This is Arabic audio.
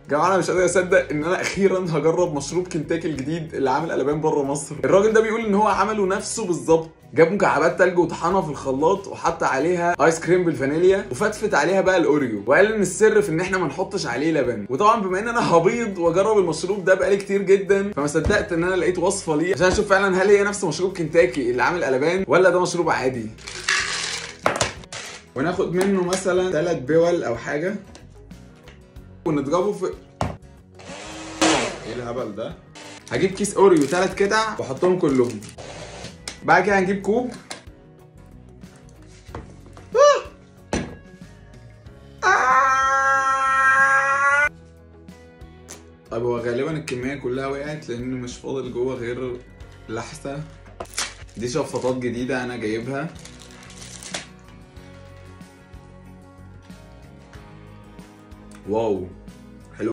جماعه انا مش قادر اصدق ان انا اخيرا هجرب مشروب كنتاكي الجديد اللي عامل قلبان بره مصر. الراجل ده بيقول ان هو عمله نفسه بالظبط، جاب مكعبات تلج وطحنها في الخلاط وحط عليها ايس كريم بالفانيليا وفتفت عليها بقى الاوريو، وقال ان السر في ان احنا ما نحطش عليه لبن. وطبعا بما ان انا هبيض واجرب المشروب ده بقالي كتير جدا، فما صدقت ان انا لقيت وصفه ليه عشان اشوف فعلا هل هي نفس مشروب كنتاكي اللي عامل قلبان ولا ده مشروب عادي. وناخد منه مثلا 3 بول او حاجه ونضربه في ايه الهبل ده. هجيب كيس اوريو 3 قطع واحطهم كلهم. بعد كده هنجيب كوب طب هو غالبا الكميه كلها وقعت لان مش فاضل جوه غير لحسه. دي شفاطات جديده انا جايبها. واو